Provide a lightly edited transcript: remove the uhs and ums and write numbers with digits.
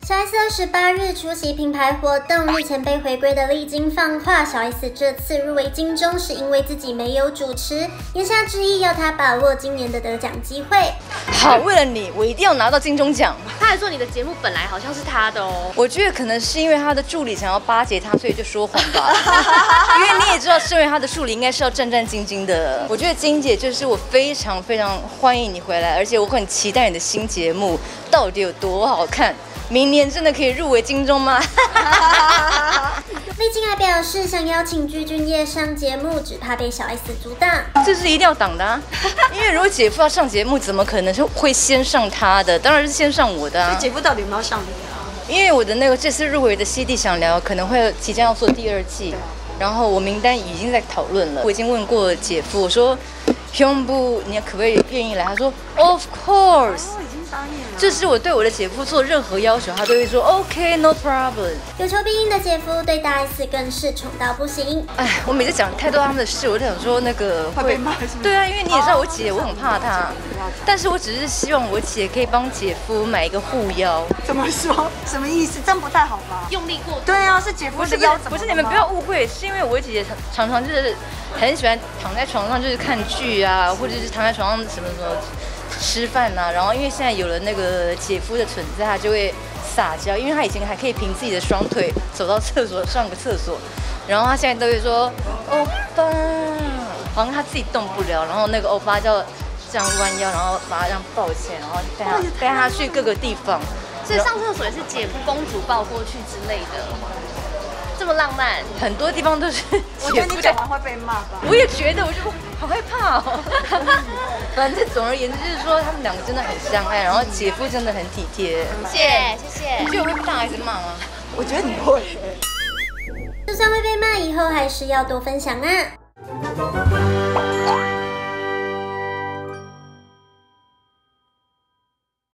小 S 28日出席品牌活动，日前被回归的丽晶放话，小 S 这次入围金钟是因为自己没有主持，言下之意要他把握今年的得奖机会。 好，为了你，我一定要拿到金钟奖。 他还说你的节目本来好像是他的哦。 我觉得可能是因为他的助理想要巴结他，所以就说谎吧。因为你也知道，身为他的助理应该是要战战兢兢的。我觉得金姐就是我非常非常欢迎你回来，而且我很期待你的新节目到底有多好看。明年真的可以入围金钟吗？ 丽晶还表示想邀请具俊晔上节目，只怕被小 S 阻挡。 这是一定要挡的啊！因为如果姐夫要上节目，怎么可能是会先上他的？当然是先上我的啊！ 姐夫到底有没有上你啊？ 因为我的那个这次入围的西地想聊可能会即将要做第2季，然后我名单已经在讨论了。我已经问过姐夫，我说胸部你可不可以愿意来？他说 Of course。这是我对我的姐夫做任何要求，他都会说 OK no problem。 有求必应的姐夫对大 S 更是宠到不行。 哎，我每次讲太多他们的事，我就想说那个会被骂是不是？ 对啊，因为你也知道我姐，我很怕她，但是我只是希望我姐可以帮姐夫买一个护腰。 怎么说？什么意思？这样不太好吧？ 用力过度。 对啊，是姐夫的腰怎么了吗？ 不是你们不要误会，是因为我姐常常就是很喜欢躺在床上就是看剧啊，或者是躺在床上什么吃饭啊，然后因为现在有了那个姐夫的存在，他就会撒娇，因为他以前还可以凭自己的双腿走到厕所上个厕所，然后他现在都会说欧巴，好像他自己动不了，然后那个欧巴就这样弯腰，然后把他这样抱起来，然后带他去各个地方。 所以上厕所也是姐夫公主抱过去之类的，这么浪漫。 很多地方都是。 我觉得你讲完会被骂吧。 我也觉得，我就好害怕哦。反正总而言之就是说，他们两个真的很相爱，然后姐夫真的很体贴。 谢谢。 你觉得我会被大 S 骂吗？ 我觉得你会。 就算会被骂，以后还是要多分享啊。